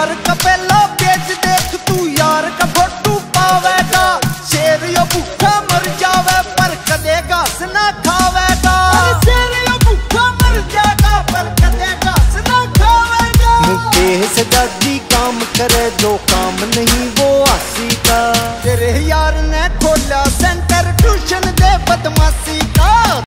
यार का पहला पेज देख तू यार का फोटू पावेगा। शेर यो भूखा मर जावे पर कदे घास ना खावेगा। शेर यो भूखा मर जाएगा पर कदे घास ना खावेगा। मुकेश दादी काम करे जो काम नहीं वो आसी का। तेरे यार ने खोला सेंटर ट्यूशन दे बदमाश